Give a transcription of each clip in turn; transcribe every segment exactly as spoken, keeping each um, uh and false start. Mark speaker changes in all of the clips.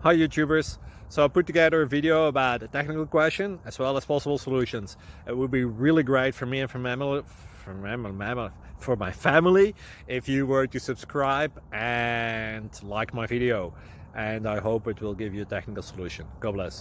Speaker 1: Hi YouTubers. So I put together a video about a technical question as well as possible solutions. It would be really great for me and for my, for my, for my family if you were to subscribe and like my video. And I hope it will give you a technical solution. God bless.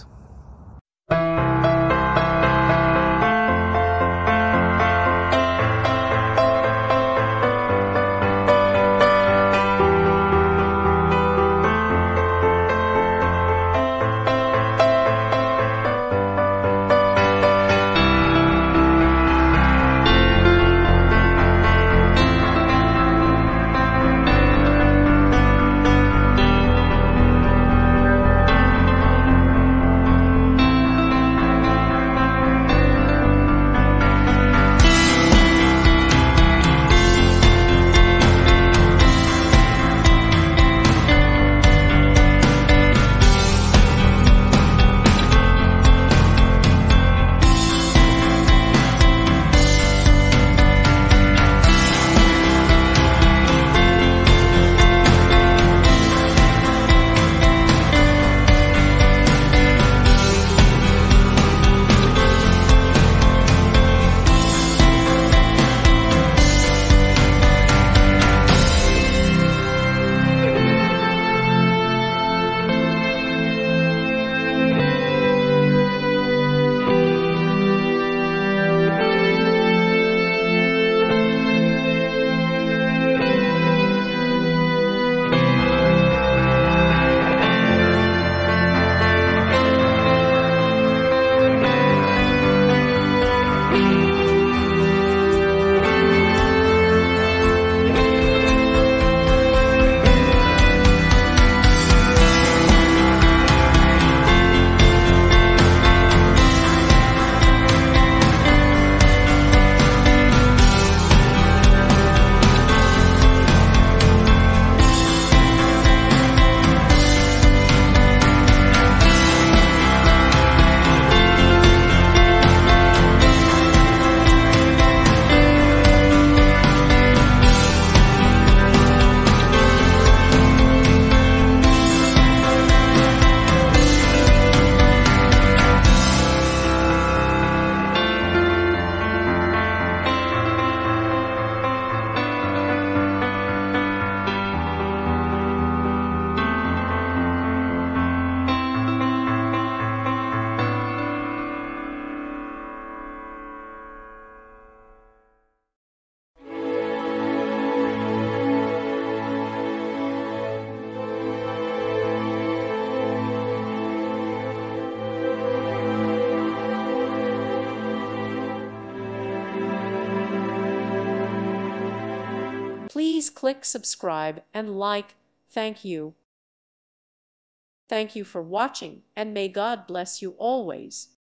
Speaker 2: Please click subscribe and like. Thank you. Thank you for watching, and may God bless you always.